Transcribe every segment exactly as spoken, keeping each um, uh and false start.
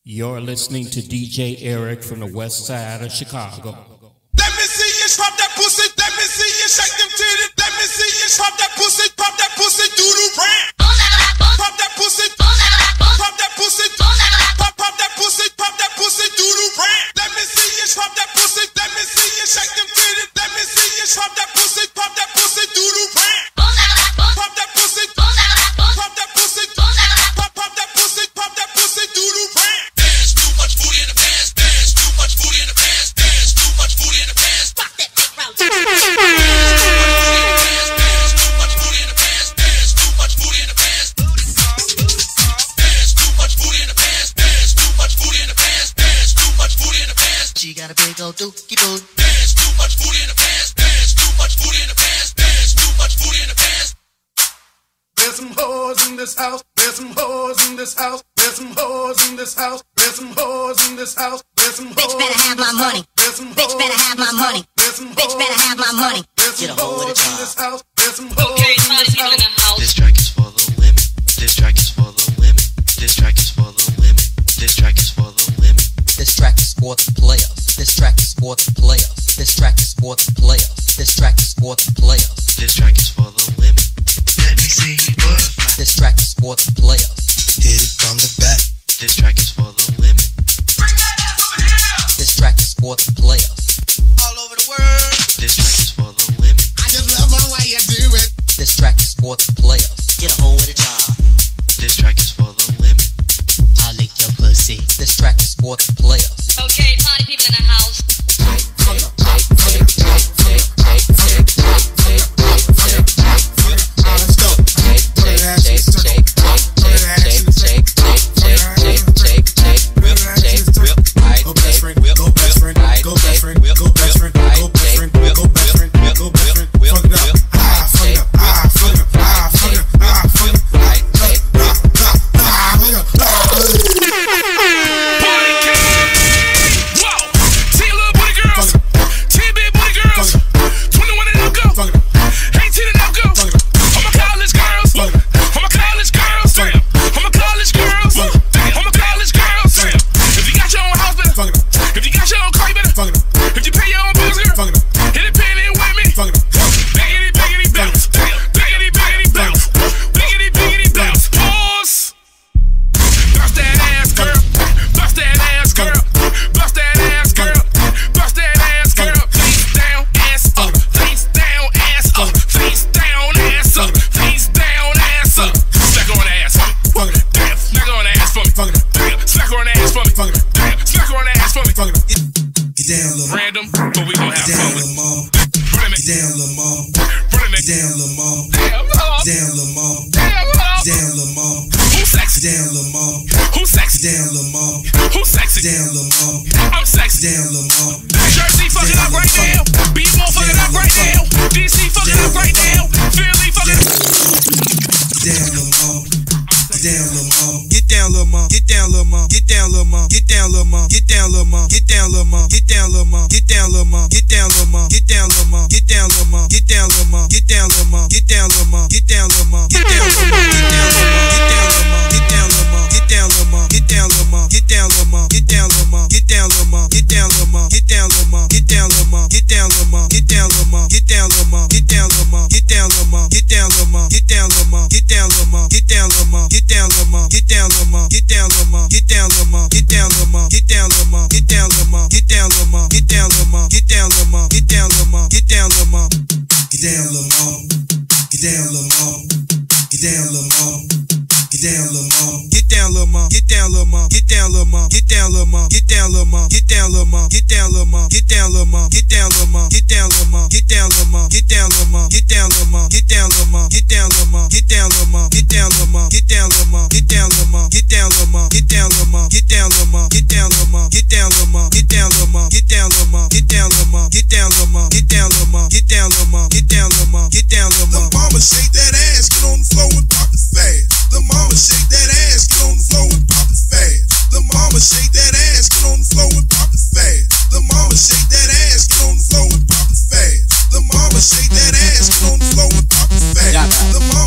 You're listening to D J Eric from the west side of Chicago. Let me see you pop that pussy. Let me see you shake them titties. Let me see you pop that pussy. Pop that pussy. Doodoo brand. Pop that pussy. Pop that pussy. Pop pop that pussy. Pop that pussy. Doodoo brand. Let me see you pop that pussy. Let me see you shake them titties. Let me see you pop that pussy. Pop that pussy. Doodoo brand. Pop that pussy. Pop that pussy. Pop pop that pussy. Pop that pussy. Doodoo brand. She got a big old dookie boot. There's too much food in the pants. There's too much food in the pants. There's too much food in the pants. There's some hoes in this house. There's some hoes in this house. There's some hoes in this house. There's some hoes in this house. There's some hoes. Bitch better have my money. Bitch better have my money. Bitch better have my money. Get a hoe with a job. Okay, party people in the house. This track is for the women. This track is for the women. This track is for the women. This track is for the women. This track is for the players. This track is for the players. This track is for the players. This track is for the players. This track is for the women. Let me see you work. This track is for the players. Hit it from the back. This track is for the women. Bring that ass over here. This track is for the players. All over the world. This track is for the women. I just love the way you do it. This track is for the players. Get a hoe with a job. This track is for the women. I'll lick your pussy. This track is for the players. Okay, party people in the house.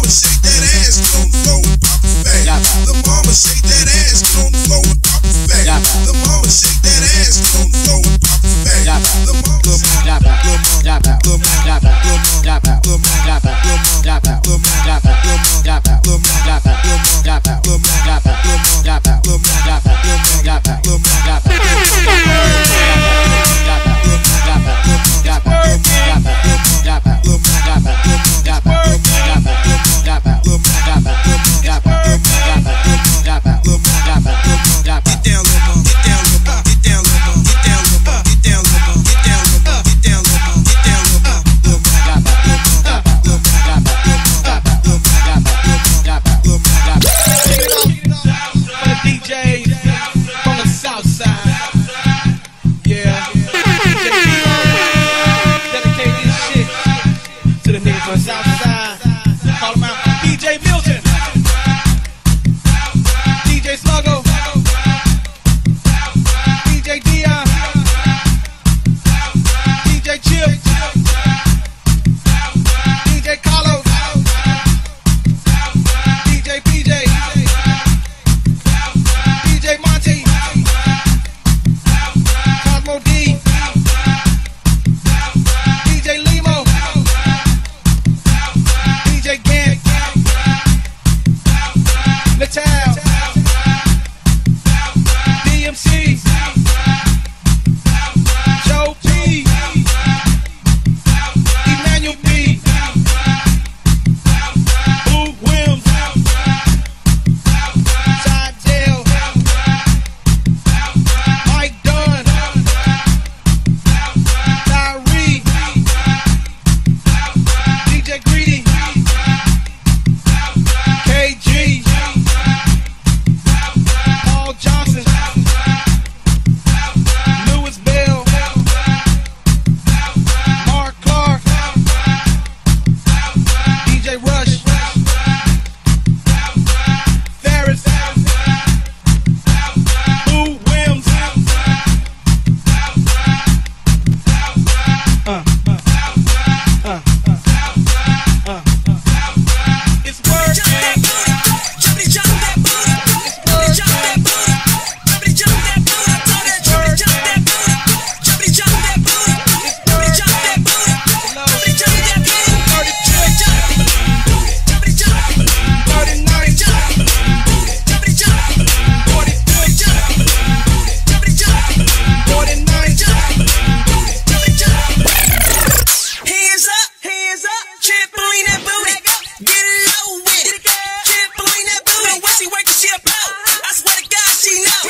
The mama shake that ass, get on the floor and pop it fast.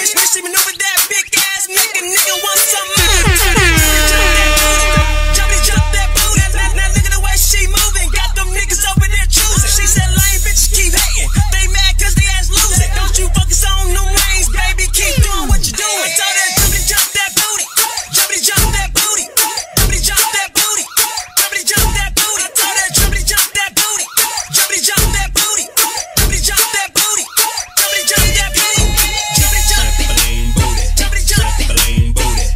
When she maneuver that big ass, make a nigga want some more. Jumpity jump that booty. Now, now look at the way she moving. Got them niggas over there choosing. She said lame bitches keep hating. They mad cause they ass losing. Don't you focus on them lanes, baby. Keep doing what you doing. I told her jumpity jump that booty. Jumpity jump that booty. Jumpity jump that booty. Jumpity jump that booty. I told her jumpity jump that booty. Jumpity jump that booty. Jumpity jump that booty. Jumpity jump that booty. Jumpity jump that booty. Jumpity jump that booty.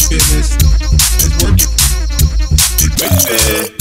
business. Let's work it. Let's work it.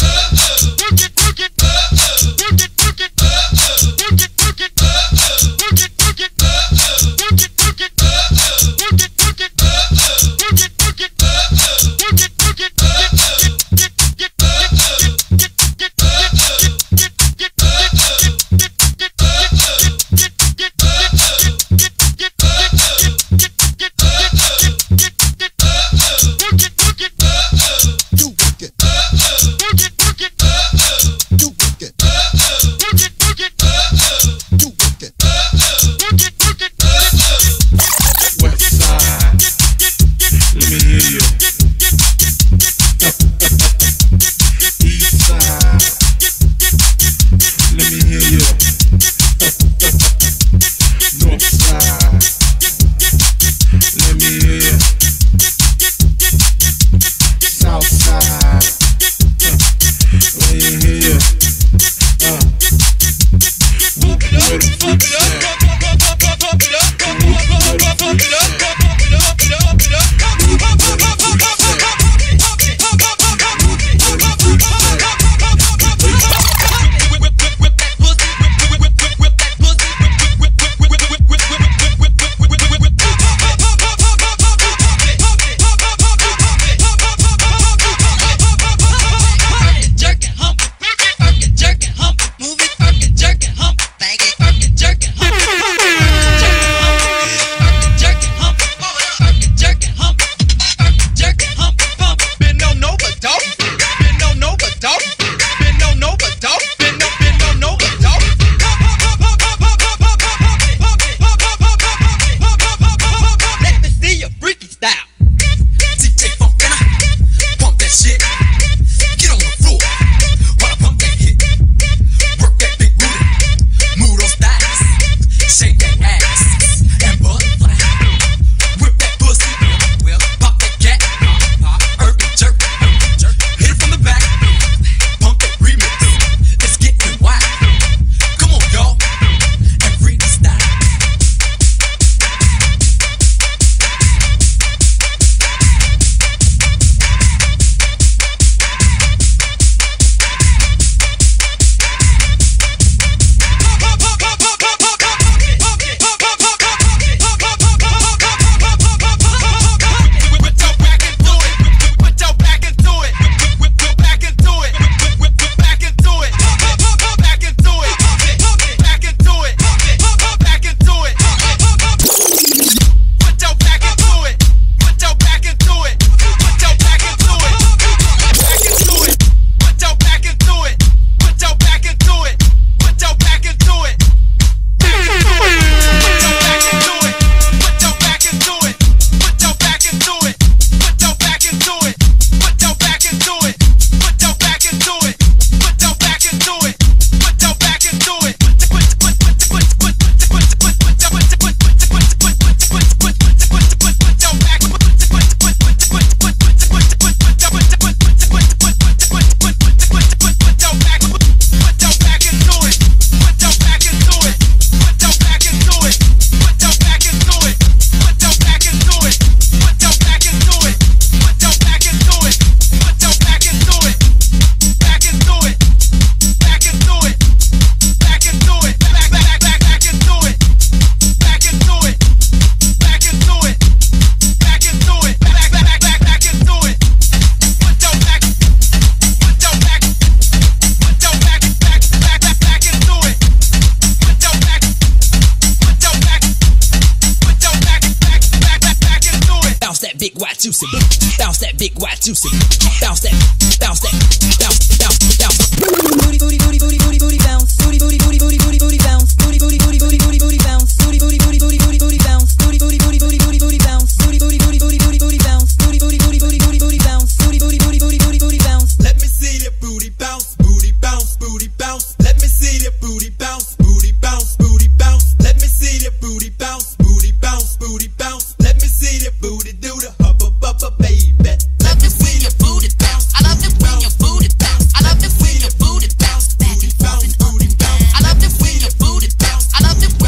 juicy. Bounce that big white juicy. Bounce that, bounce that, bounce, bounce, bounce. Booty, booty, booty, booty, booty, booty, bounce. Booty, booty, booty, booty, booty, booty, bounce. Booty, booty, booty, booty, booty, booty, bounce. Booty, booty, booty, booty, booty, booty, bounce. Booty, booty, booty, booty, booty, booty, bounce. Booty, booty, booty, booty, booty, booty, bounce. Booty, booty, booty, booty, booty, booty, bounce. Booty, booty, booty, booty, booty, booty, bounce. Let me see that booty bounce, booty bounce, booty bounce. Let me see that booty bounce, booty bounce, booty bounce. Let me see that booty bounce, booty bounce, booty bounce. Let me see that booty do the hubba bubba, baby. Love it when your booty bounce. I love it when your booty bounce. I love it when your booty bounce. Back and forth and up and down. I love it when your booty bounce. I love it when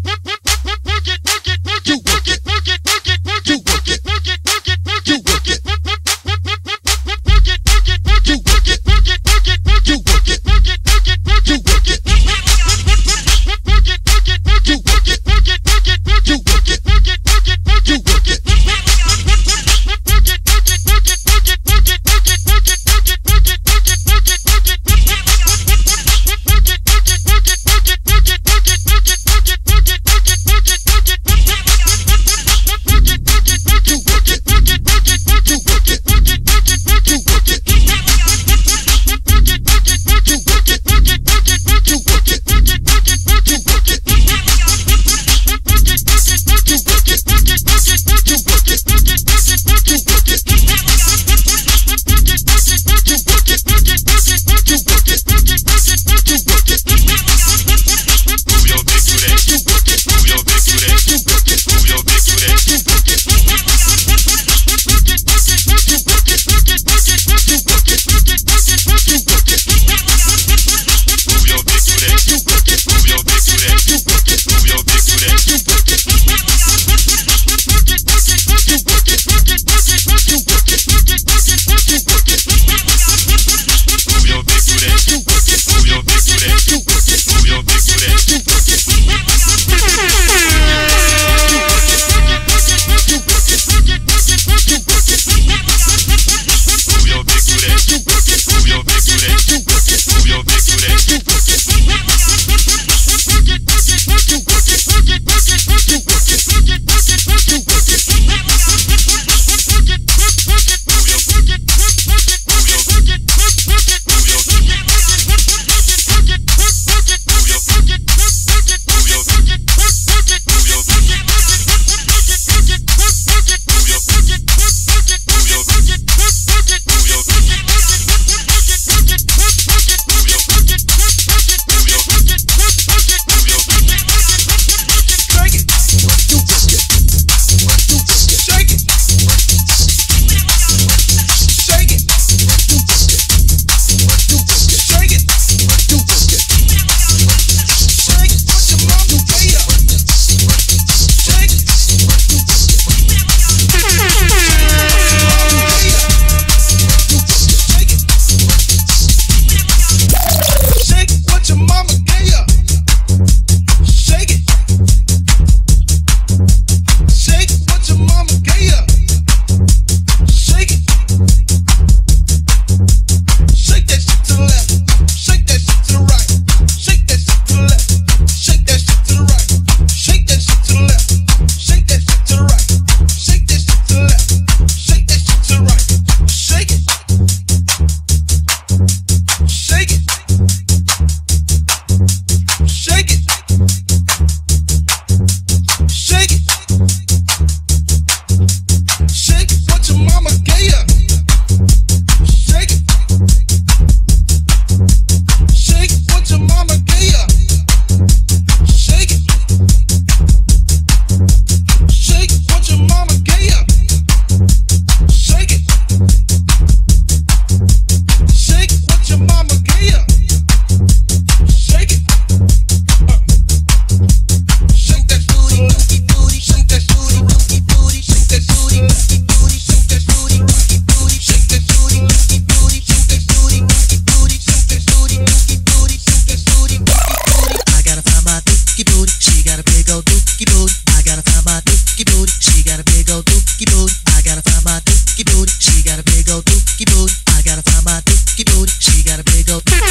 dookie booty. She got a big old booty.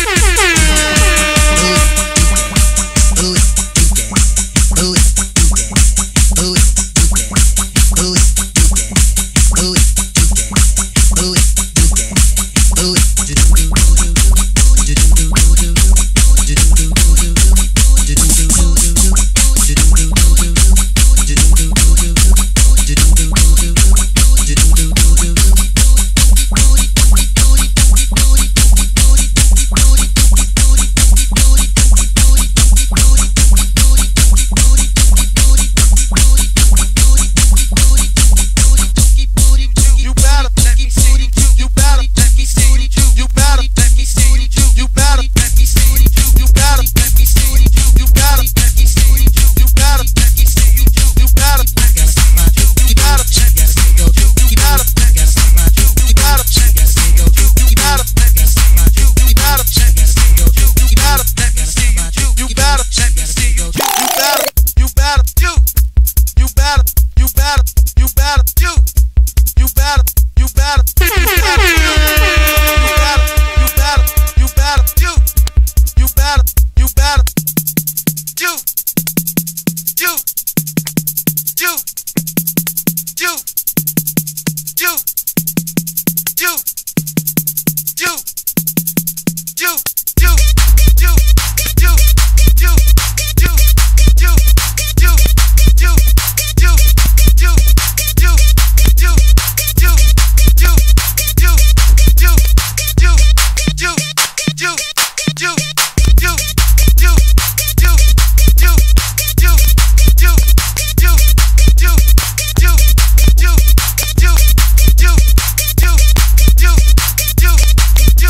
Booty, booty, booty, booty, booty, booty, do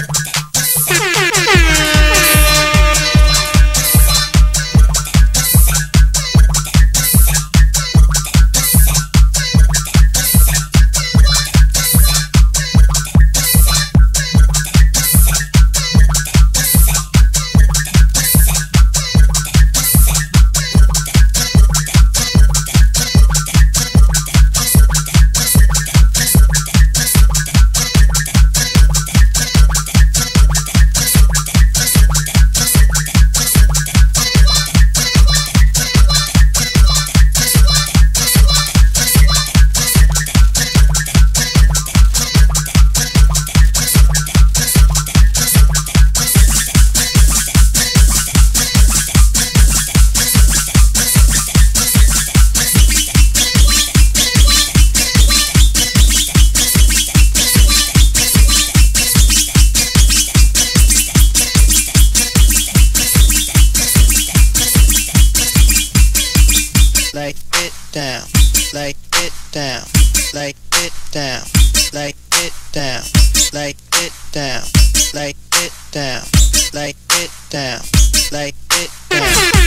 lay it down, lay it down, lay it down, lay it down, lay it down, lay it down, lay it down, lay it down,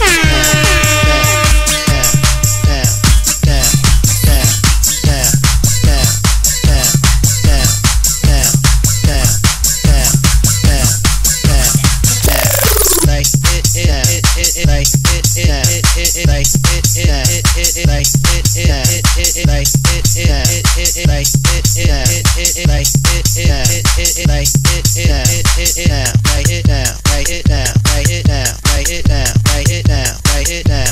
down, down, down, down, down, down, down, down, down, down, down, down, down, down, lay it down, it it lay it down, it it lay it down, it it lay it down, it it lay it down, it it lay it down, it it lay it down, it it lay it down, it it down, lay it down, lay it down, lay it down, lay it down, lay it down, lay it down.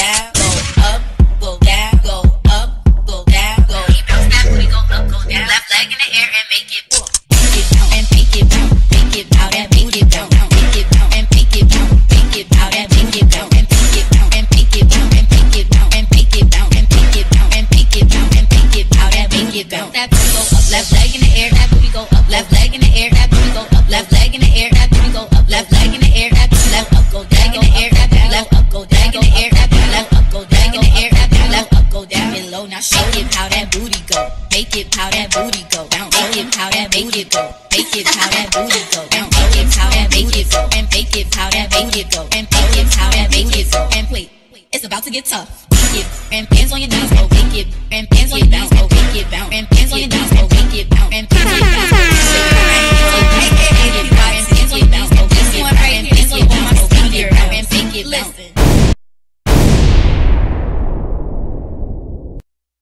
down, go up, go down, go up, go down, go. Bounce that booty, go up, go down. Left leg in the air and make it bounce. Make it bounce and make it bounce, make it bounce and make it bounce, make it bounce and make it bounce, make it bounce and make it bounce and make it bounce and make it bounce and make it bounce and make it bounce and make it bounce and make it bounce and make it bounce and make it bounce. That booty go up, left leg in the air, that booty go up, left leg in the air, that booty go up, left leg in the air, that booty go up, left leg in the air, that booty left up, go down in the air, that booty left up, go down in the air, that booty left up, go down in the air, that booty left up, go down below. Now shake it, how that booty go, make it, how that booty go, down, make it, how that booty go, make it, how that booty go, down, make it, how that make it go, and make it, how that make it go, and make it, how that make it go, and wait, it's about to get tough. Make it, and hands on your knees, go make it, and hands on your knees, go make it, bounce, and hands on your knees, go make